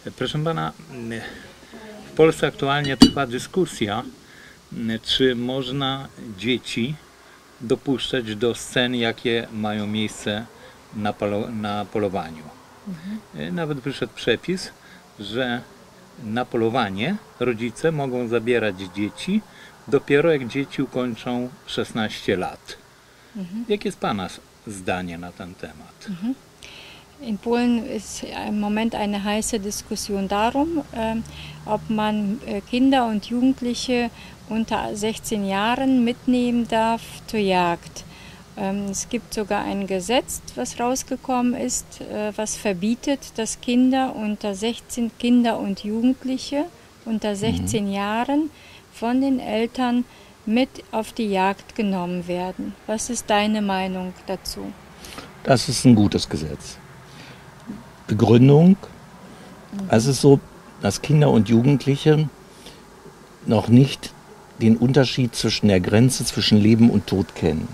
Proszę pana, w Polsce aktualnie trwa dyskusja, czy można dzieci dopuszczać do scen, jakie mają miejsce na polowaniu. Nawet wyszedł przepis, że na polowanie rodzice mogą zabierać dzieci dopiero jak dzieci ukończą 16 lat. Jakie jest pana zdanie na ten temat? In Polen ist im Moment eine heiße Diskussion darum, ob man Kinder und Jugendliche unter 16 Jahren mitnehmen darf zur Jagd. Es gibt sogar ein Gesetz, was rausgekommen ist, was verbietet, dass Kinder und Jugendliche unter 16 Jahren von den Eltern mit auf die Jagd genommen werden. Was ist deine Meinung dazu? Das ist ein gutes Gesetz. Begründung, es ist so, dass Kinder und Jugendliche noch nicht den Unterschied zwischen der Grenze zwischen Leben und Tod kennen.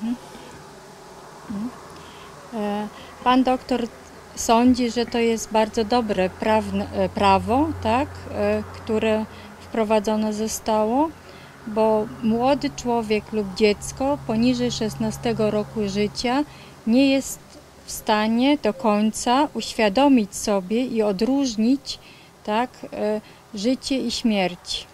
Pan doktor sądzi, że to jest bardzo dobre prawo, tak, które wprowadzone zostało, bo młody człowiek lub dziecko poniżej 16 roku życia nie jest w stanie do końca uświadomić sobie i odróżnić, tak, życie i śmierć.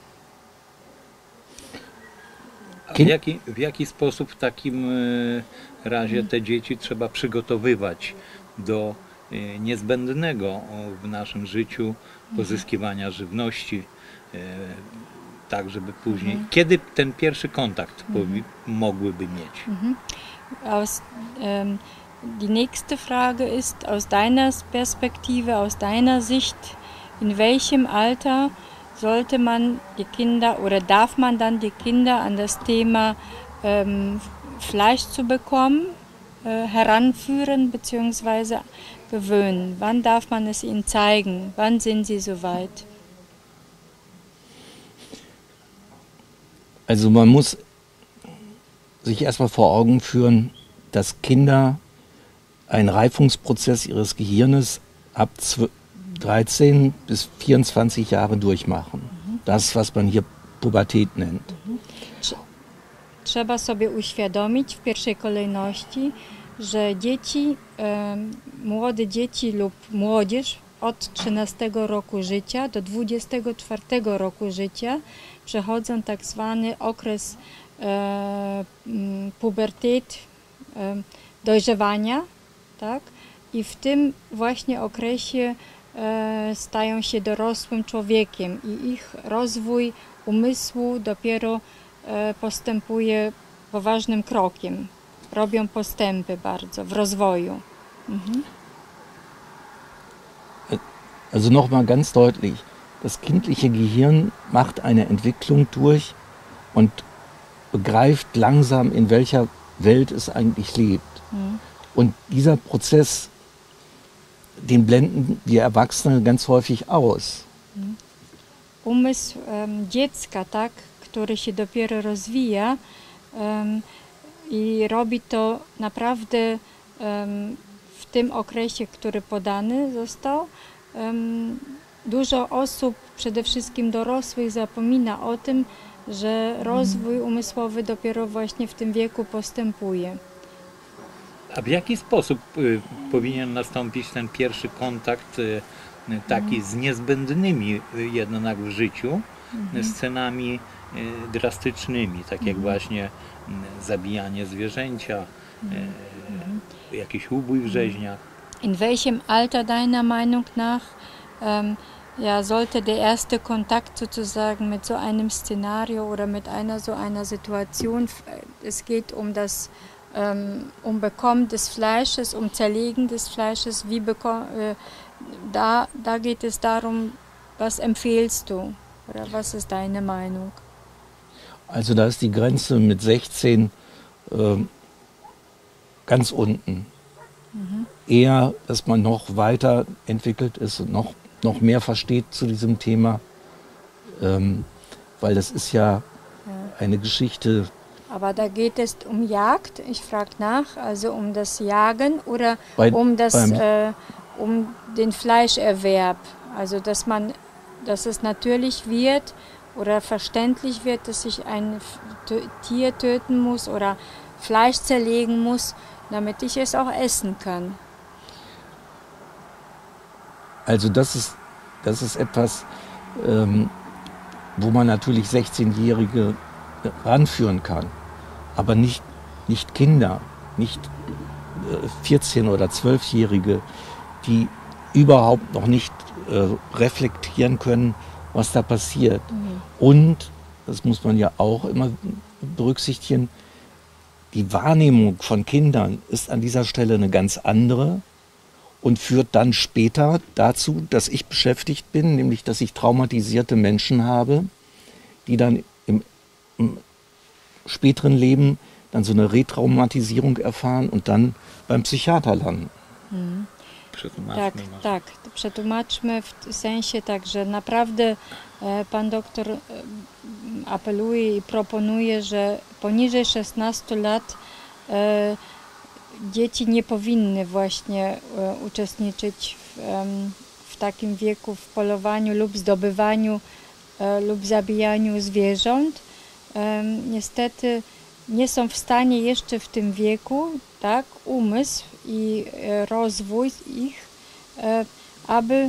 A w jaki sposób w takim razie te dzieci trzeba przygotowywać do niezbędnego w naszym życiu pozyskiwania żywności, tak żeby później, kiedy ten pierwszy kontakt mogłyby mieć? Die nächste Frage ist aus deiner Perspektive, aus deiner Sicht, in welchem Alter sollte man die Kinder oder darf man dann die Kinder an das Thema Fleisch zu bekommen, heranführen bzw. gewöhnen? Wann darf man es ihnen zeigen? Wann sind sie soweit? Also man muss sich erstmal vor Augen führen, dass Kinder einen Reifungsprozess ihres Gehirnes ab 13 bis 24 Jahre durchmachen. Das, was man hier Pubertät nennt. Trzeba sobie uświadomić w pierwszej kolejności, że dzieci, młode dzieci lub młodzież od 13 roku życia do 24 roku życia przechodzą tak zwany okres pubertet, dojrzewania, tak? I w tym właśnie okresie stają się dorosłym człowiekiem i ich rozwój umysłu dopiero postępuje poważnym krokiem. Robią postępy bardzo w rozwoju. Also nochmal ganz deutlich, das kindliche Gehirn macht eine Entwicklung durch und begreift langsam, in welcher Welt es eigentlich lebt. Und dieser Prozess, den blenden wir Erwachsene ganz häufig aus. Umysł dziecka, tak, który się dopiero rozwija i robi to naprawdę w tym okresie, który podany został. Dużo osób, przede wszystkim dorosłych, zapomina o tym, że rozwój umysłowy dopiero właśnie w tym wieku postępuje. A w jaki sposób powinien nastąpić ten pierwszy kontakt taki z niezbędnymi jednak w życiu scenami drastycznymi, tak jak właśnie zabijanie zwierzęcia, jakiś ubój w rzeźniach? In welchem Alter deiner Meinung nach ja, sollte der erste Kontakt sozusagen mit so einem Szenario oder mit so einer Situation, es geht um das Bekommen des Fleisches, um Zerlegen des Fleisches, da geht es darum, was empfehlst du oder was ist deine Meinung? Also da ist die Grenze mit 16 ganz unten. Eher, dass man noch weiter entwickelt ist und noch mehr versteht zu diesem Thema, weil das ist ja eine Geschichte. Aber da geht es um Jagd, ich frage nach, also um das Jagen oder um den Fleischerwerb, Also dass es natürlich wird oder verständlich wird, dass ich ein Tier töten muss oder Fleisch zerlegen muss, damit ich es auch essen kann. Also das ist etwas, wo man natürlich 16-Jährige ranführen kann, aber nicht Kinder, nicht 14- oder 12-Jährige, die überhaupt noch nicht reflektieren können, was da passiert. Und, das muss man ja auch immer berücksichtigen, die Wahrnehmung von Kindern ist an dieser Stelle eine ganz andere und führt dann später dazu, dass ich beschäftigt bin, nämlich dass ich traumatisierte Menschen habe, die dann im späteren Leben dann so eine Retraumatisierung erfahren und dann beim Psychiater landen. Tak, przetłumaczmy w sensie tak, że naprawdę pan doktor apeluje i proponuje, że poniżej 16 lat dzieci nie powinny właśnie uczestniczyć w takim wieku w polowaniu lub zdobywaniu lub zabijaniu zwierząt. Niestety nie są w stanie jeszcze w tym wieku, tak, umysł i rozwój ich, aby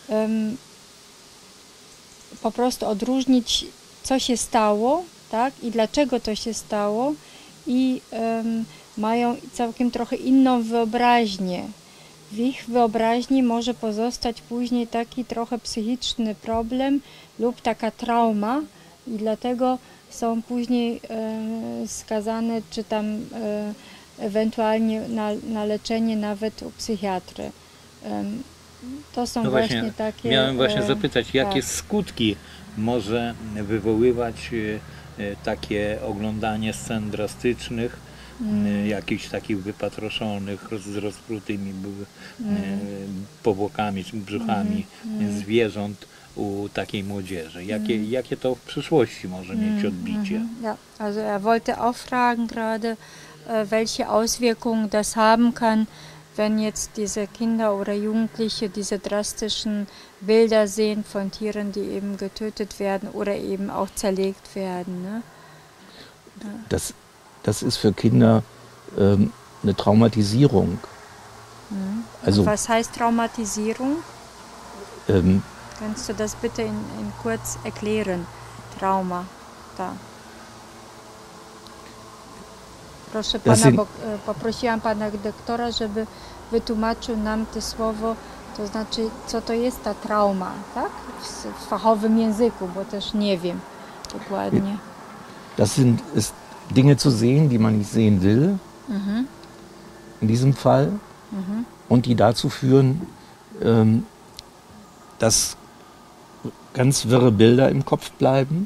po prostu odróżnić, co się stało, tak, i dlaczego to się stało, i mają całkiem trochę inną wyobraźnię. W ich wyobraźni może pozostać później taki trochę psychiczny problem lub taka trauma i dlatego są później skazane, czy tam ewentualnie na leczenie nawet u psychiatry. To są No właśnie takie... Miałem właśnie zapytać, jakie skutki może wywoływać takie oglądanie scen drastycznych, jakichś takich wypatroszonych, z rozprutymi powłokami czy brzuchami zwierząt u takiej młodzieży. Jakie to w przyszłości może mieć odbicie? Ja, also er wollte auch fragen gerade, welche Auswirkungen das haben kann, wenn jetzt diese Kinder oder Jugendliche diese drastischen Bilder sehen von Tieren, die eben getötet werden oder eben auch zerlegt werden. Ne? Ja. Das ist für Kinder eine Traumatisierung. Also, was heißt Traumatisierung? Kannst du das bitte in kurz erklären? Trauma. Da. Proszę pana, bo poprosiłam pana doktora, żeby wytłumaczył nam to słowo, to znaczy, co to jest ta trauma, tak? W fachowym języku, bo też nie wiem dokładnie. Das ist Dinge zu sehen, die man nicht sehen will, in diesem Fall, und die dazu führen, dass ganz wirre Bilder im Kopf bleiben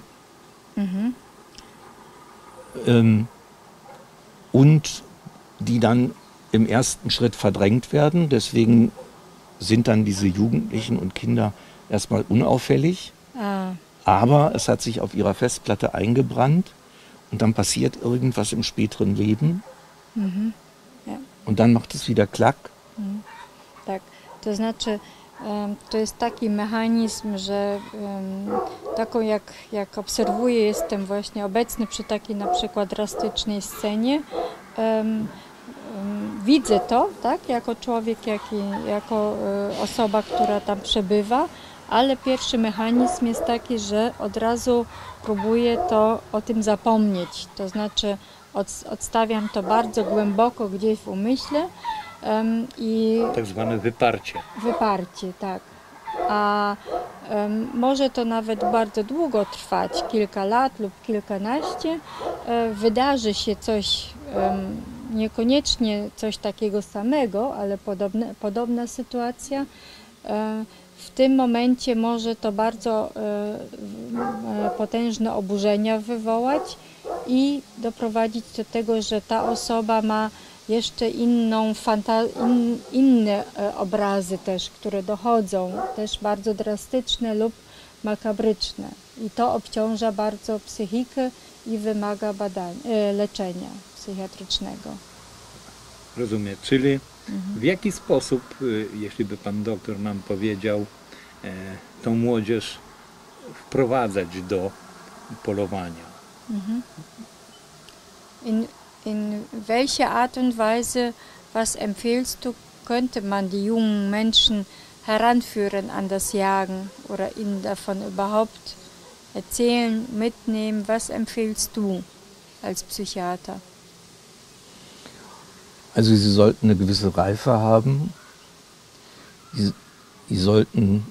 und die dann im ersten Schritt verdrängt werden. Deswegen sind dann diese Jugendlichen und Kinder erstmal unauffällig, aber es hat sich auf ihrer Festplatte eingebrannt und dann passiert irgendwas im späteren Leben Ja. und dann macht es wieder klack. Tak, to znaczy to jest taki mechanizm, że taką jak obserwuję, jestem właśnie obecny przy takiej na przykład drastycznej scenie, widzę to, tak, jako człowiek, jako osoba, która tam przebywa, ale pierwszy mechanizm jest taki, że od razu próbuję o tym zapomnieć, to znaczy odstawiam to bardzo głęboko gdzieś w umyśle i... Tak zwane wyparcie. Wyparcie, tak. A może to nawet bardzo długo trwać, kilka lat lub kilkanaście. Wydarzy się coś, niekoniecznie coś takiego samego, ale podobna sytuacja. W tym momencie może to bardzo potężne oburzenia wywołać i doprowadzić do tego, że ta osoba ma jeszcze inne obrazy też, które dochodzą, też bardzo drastyczne lub makabryczne. I to obciąża bardzo psychikę i wymaga leczenia psychiatrycznego. Rozumiem. Czyli w jaki sposób, jeśli by pan doktor nam powiedział, tą młodzież wprowadzać do polowania. In welcher Art und Weise, was empfiehlst du, könnte man die jungen Menschen heranführen an das Jagen oder ihnen davon überhaupt erzählen, mitnehmen? Was empfiehlst du als Psychiater? Also sie sollten eine gewisse Reife haben. Sie sollten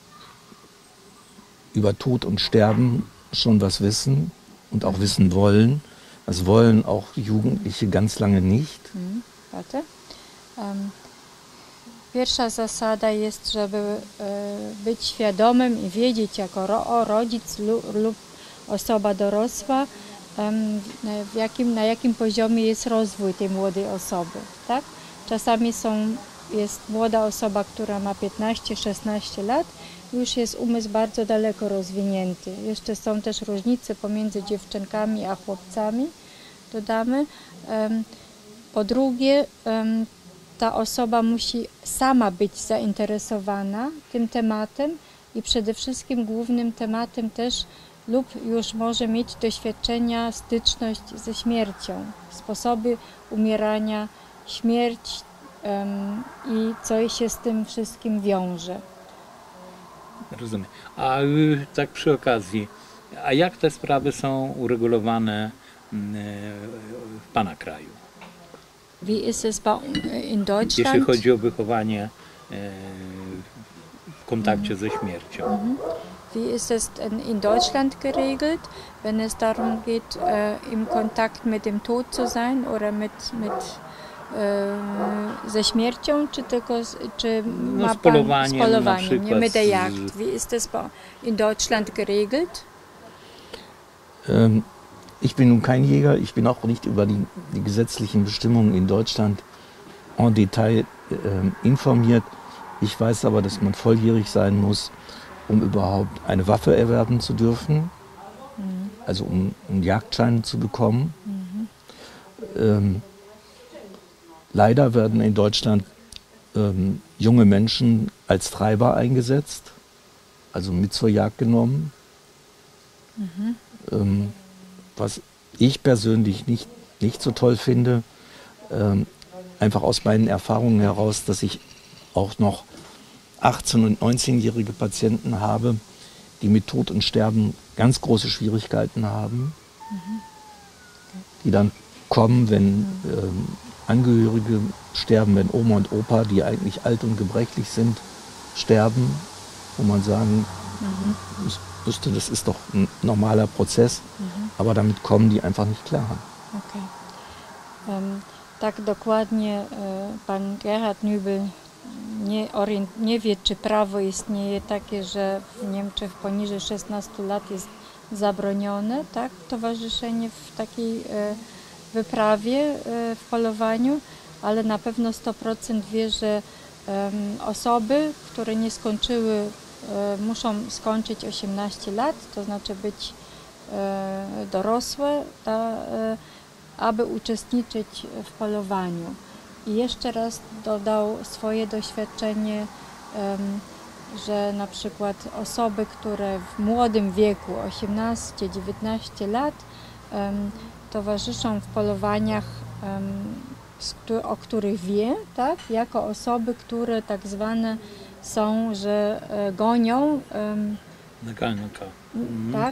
über Tod und Sterben schon was wissen und auch wissen wollen. Das wollen auch Jugendliche ganz lange nicht. Warte. Pierwsza zasada jest, żeby być świadomym i wiedzieć jako rodzic lub osoba dorosła, na jakim poziomie jest rozwój tej młodej osoby. Tak? Czasami jest młoda osoba, która ma 15-16 lat, już jest umysł bardzo daleko rozwinięty. Jeszcze są też różnice pomiędzy dziewczynkami a chłopcami, dodamy. Po drugie, ta osoba musi sama być zainteresowana tym tematem i przede wszystkim głównym tematem też lub już może mieć doświadczenia, styczność ze śmiercią, sposoby umierania, śmierć i co się z tym wszystkim wiąże. Rozumiem. A tak przy okazji, a jak te sprawy są uregulowane w Pana kraju? Wie ist es in Deutschland? Jeśli chodzi o wychowanie w kontakcie ze śmiercią. Wie ist es in Deutschland geregelt, wenn es darum geht, im Kontakt mit dem Tod zu sein oder ze śmiercią, czy tylko ma z polowaniem, pan z na przykład, nie, mit der Jagd? Wie ist es in Deutschland geregelt? Ich bin nun kein Jäger, ich bin auch nicht über die gesetzlichen Bestimmungen in Deutschland en Detail informiert. Ich weiß aber, dass man volljährig sein muss, um überhaupt eine Waffe erwerben zu dürfen, also um einen Jagdschein zu bekommen. Leider werden in Deutschland junge Menschen als Treiber eingesetzt, also mit zur Jagd genommen. Was ich persönlich nicht so toll finde, einfach aus meinen Erfahrungen heraus, dass ich auch noch 18- und 19-jährige Patienten habe, die mit Tod und Sterben ganz große Schwierigkeiten haben, die dann kommen, wenn Angehörige sterben, wenn Oma und Opa, die eigentlich alt und gebrechlich sind, sterben, wo man sagen müsste, das ist doch ein normaler Prozess, aber damit kommen die einfach nicht klar. Okay. Tak dokładnie pan Gerhard Nübel nie wie, czy prawo istnieje takie, że w Niemczech poniżej 16 lat jest zabronione, tak, towarzyszenie w takiej wyprawie, w polowaniu, ale na pewno 100% wie, że osoby, które nie skończyły, muszą skończyć 18 lat, to znaczy być dorosłe, aby uczestniczyć w polowaniu. I jeszcze raz dodał swoje doświadczenie, że na przykład osoby, które w młodym wieku, 18-19 lat, towarzyszą w polowaniach, o których wie, tak, jako osoby, które tak zwane są, że gonią. Naganka. Tak.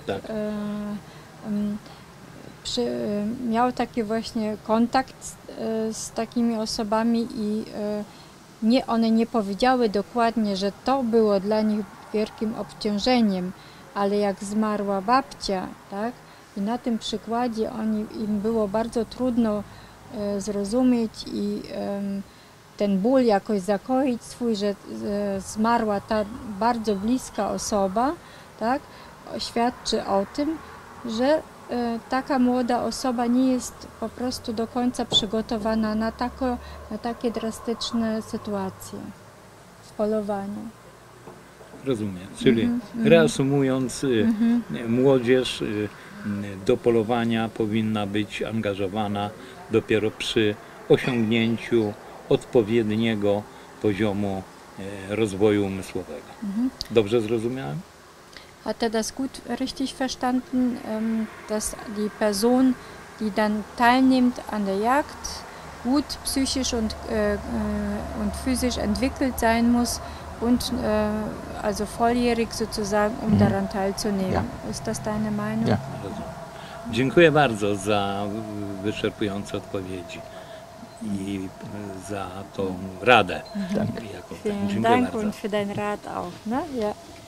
Miał taki właśnie kontakt z takimi osobami i one nie powiedziały dokładnie, że to było dla nich wielkim obciążeniem, ale jak zmarła babcia, tak, i na tym przykładzie im było bardzo trudno zrozumieć i ten ból jakoś zakoić swój, że zmarła ta bardzo bliska osoba, tak, świadczy o tym, że taka młoda osoba nie jest po prostu do końca przygotowana na takie drastyczne sytuacje w polowaniu. Rozumiem. Czyli reasumując, młodzież do polowania powinna być angażowana dopiero przy osiągnięciu odpowiedniego poziomu rozwoju umysłowego. Dobrze zrozumiałem? Hat er das gut richtig verstanden, dass die Person, die dann teilnimmt an der Jagd, gut psychisch und physisch entwickelt sein muss und also volljährig sozusagen, um daran teilzunehmen. Ja. Ist das deine Meinung? Ja. Rozumiem. Dziękuję bardzo za wyczerpujące odpowiedzi i za tą radę. Danke. Jaką, Vielen dziękuję Dank bardzo. und für deinen Rat auch. Ne? Ja.